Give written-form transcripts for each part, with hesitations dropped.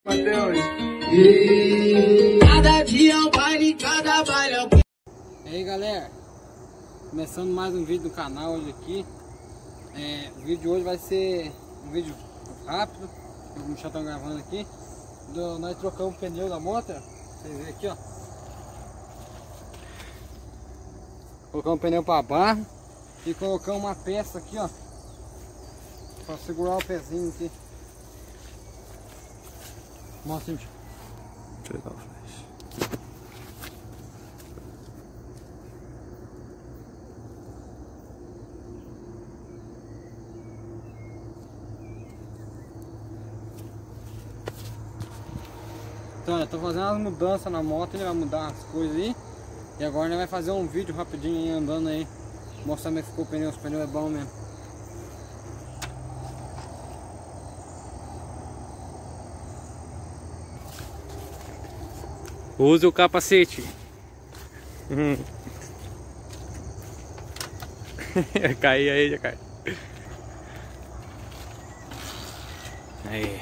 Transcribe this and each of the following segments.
Cada dia é um baile, cada baile é um... E aí galera, começando mais um vídeo do canal hoje aqui. O vídeo de hoje vai ser um vídeo rápido, que o Michel tá gravando aqui. Nós trocamos o pneu da moto, vocês verem aqui, ó. Colocamos o pneu para barra e colocamos uma peça aqui, ó, para segurar o pezinho aqui. Mostra aí, Michel. Deixa eu ligar o flash. Então, eu tô fazendo umas mudanças na moto, ele vai mudar as coisas aí. E agora ele vai fazer um vídeo rapidinho aí, andando aí, mostrando como é que ficou o pneu. Os pneus é bom mesmo. Use o capacete. Caí aí, já cai. Aí.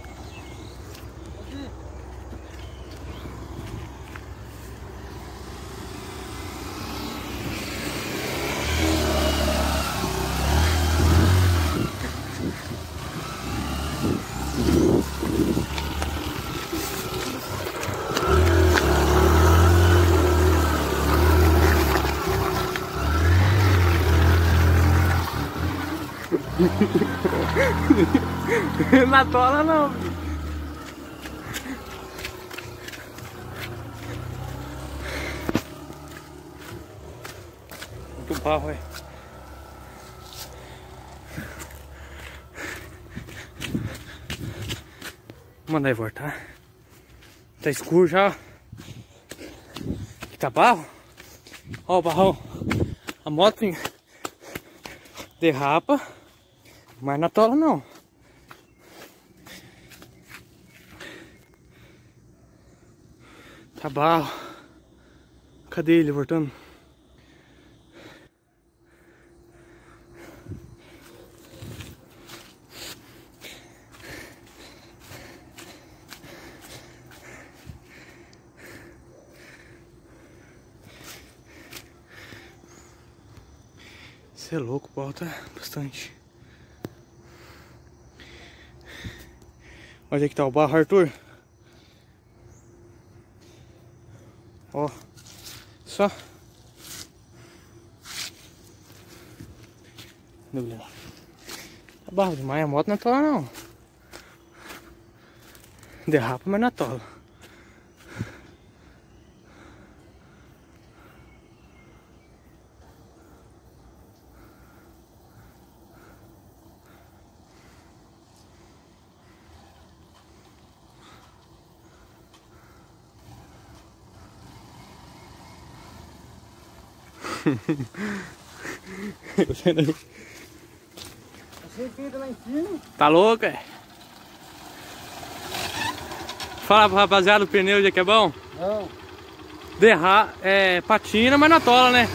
Na tola não. Muito barro, velho. Manda aí voltar. Tá escuro já. Aqui tá barro. Ó o barrão. A moto derrapa. Mas na tola não. Tá barro. Cadê ele voltando? Você é louco, o barro tá bastante. Olha que tá o barro, Arthur. Ó, só. Tá barro demais, a moto não é tola não. Derrapa, mas não é tola. Tá louco, é? Fala pro rapaziada, o pneu já que é bom? Não. Patina, mas na tola, né?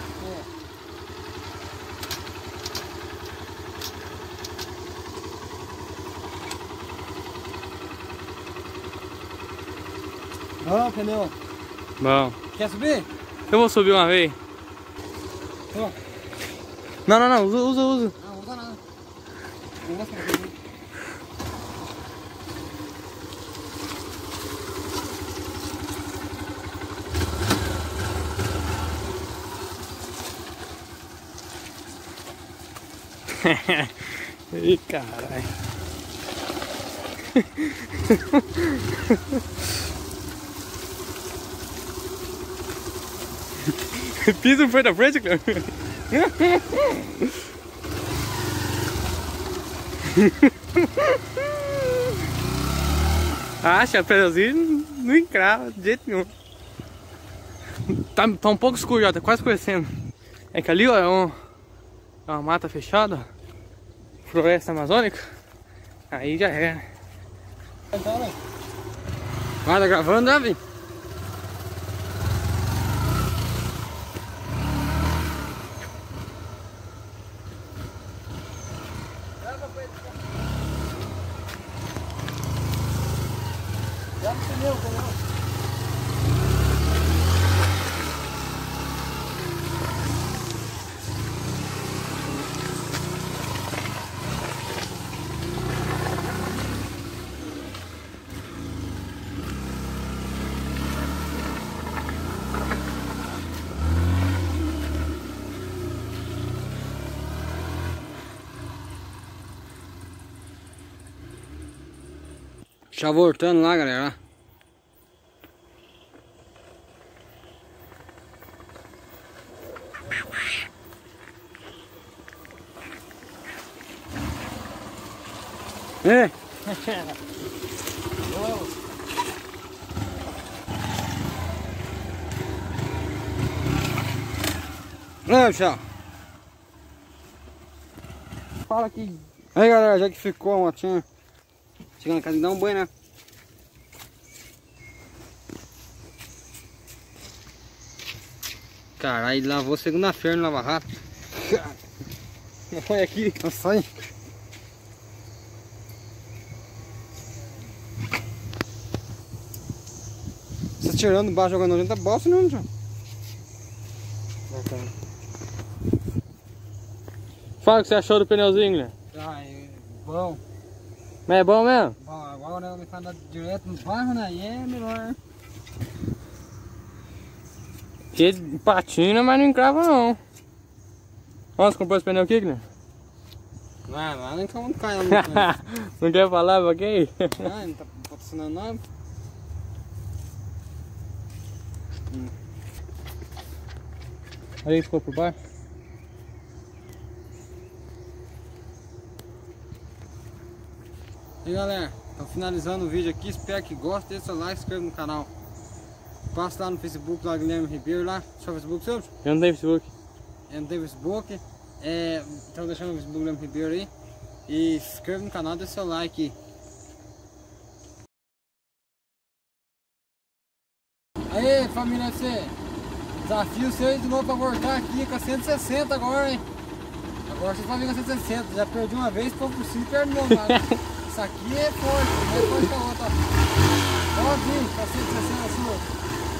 Não, pneu. Bom. Quer subir? Eu vou subir uma vez. Ó. Não, usa. Não, usa nada. Vou mostrar pra você. Ih, caralho. Piso foi da frente, cara. Acha, pneuzinho não encrava de jeito nenhum. Tá um pouco escuro já, tá quase escurecendo. É que ali, ó, é uma mata fechada, floresta amazônica. Aí já é. Então, né? Ah, tá gravando, né, Vi? Já no pneu, já voltando lá, galera. É. Tchau. Fala aqui. Aí, galera, já que ficou a motinha. Chegando na casa e dar um banho, né? Caralho, ele lavou segunda-feira no Lava Rápido. Foi aqui. Nossa, aí. Você tirando embaixo, jogando dentro da bosta, não, João? Fala o que você achou do pneuzinho, né? Ai, bom. Mas é bom mesmo? Bom, agora ele tá andando direto no bairro, né? E é melhor. Ele patina, mas não encrava não. Onde você comprou esse pneu aqui, né? Não, nem como não cai lá no Não quer falar pra quem? não tá patrocinando nada. Olha aí, ficou por baixo. E galera, tô finalizando o vídeo aqui, espero que gostem, deixa seu like, se inscreva no canal. Passa lá no Facebook, lá Guilherme Ribeiro, lá, deixa o Facebook seu. Eu não tenho Facebook. Eu não tenho Facebook, então deixando o Facebook Guilherme Ribeiro aí. E se inscreva no canal, deixa seu like. Aí família FC, desafio seu de novo pra voltar aqui com a 160 agora, hein? Agora vocês vão vir com a 160, já perdi uma vez, foi por cima e perdi de novo. Isso aqui é forte, não é forte que a outra. Pode vir com a 160 sua.